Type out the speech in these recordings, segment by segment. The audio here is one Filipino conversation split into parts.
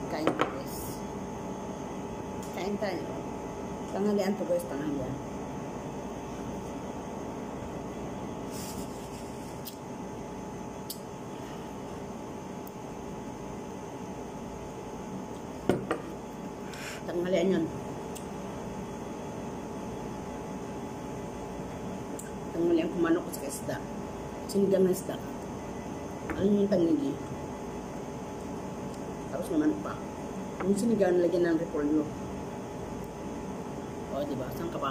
Kain po guys. Kain tayo. Tanghalian po guys, tanghalian. Tanghalian yun. Tanghalian kumanok ko sa isda. Sinigang na isda. Ano yung tanghali? Tapos naman pa. Yung sinigang lagyan ng repolyo. O, diba? Saan ka ba?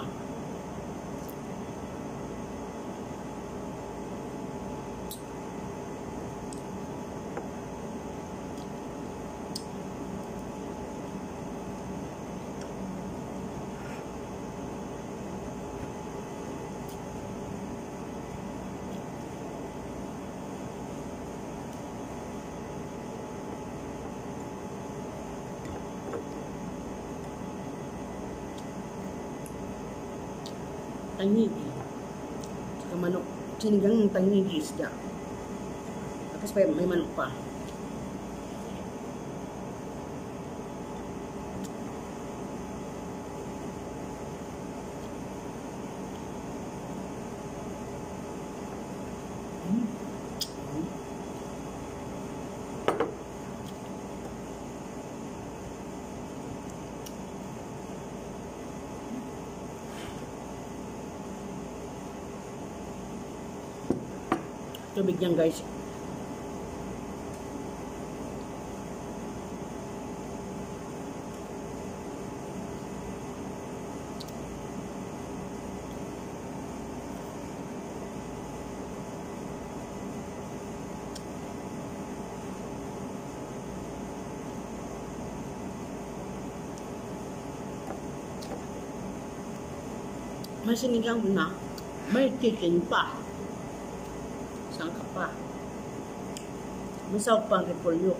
Tangigi. Saka manok. Sinigang tangigi isda. Tapos may manok pa. Tubig yan guys. May sinigang na. May chicken pa. Saan ka pa? Masaw pang repolyo.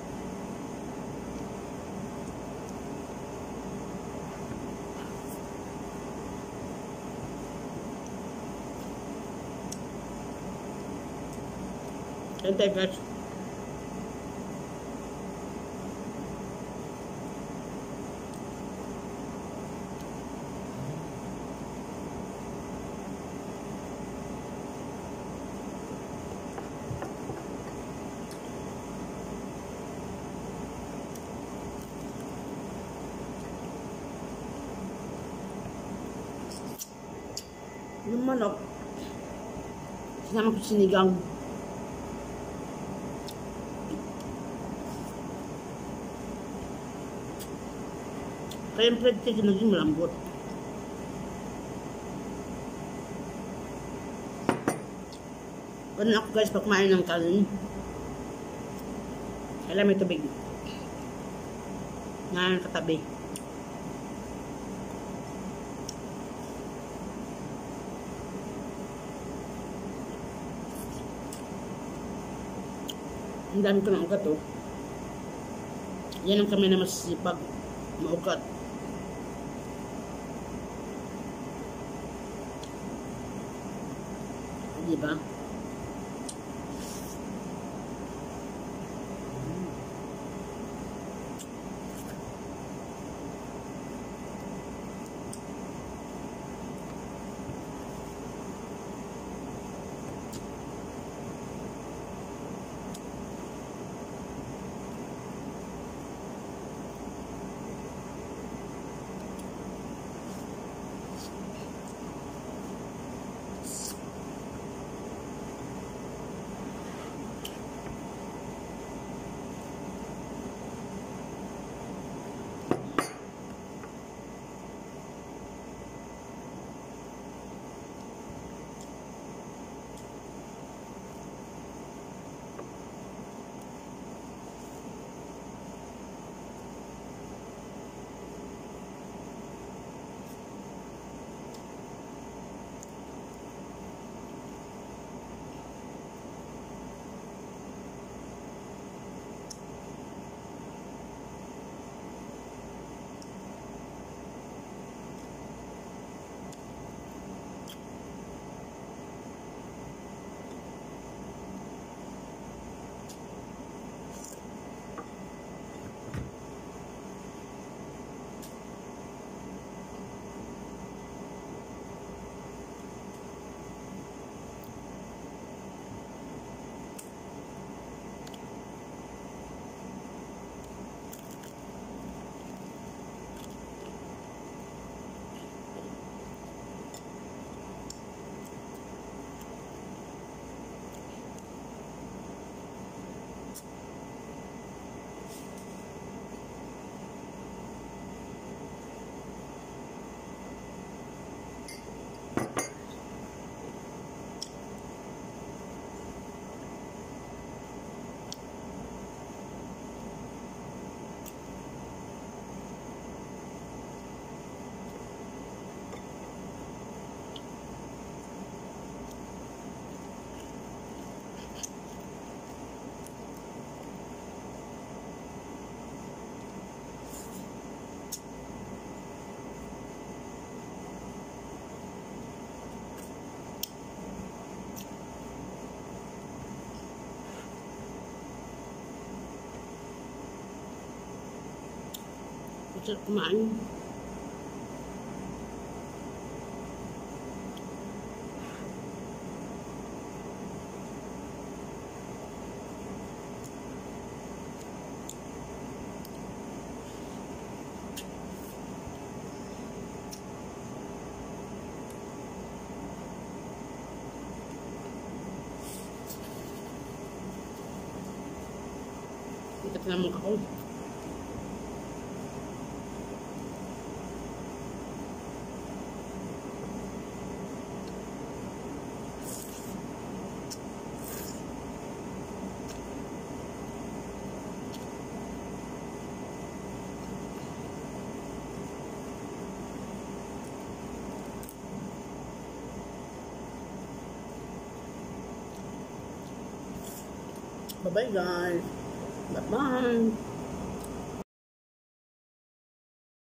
Ito guys. Yung manok, sinama ko sinigang. Kaya yung fried chicken naging malambot. Ganun ako guys pag kumain ng kanin. Kailan may tubig. Ngayon katabi. Ang dami ko ng ugat oh. Yan ang kami na masisipag maugat. Diba? Masarap kumain. Ikat naman ako. Bye-bye guys. Bye-bye.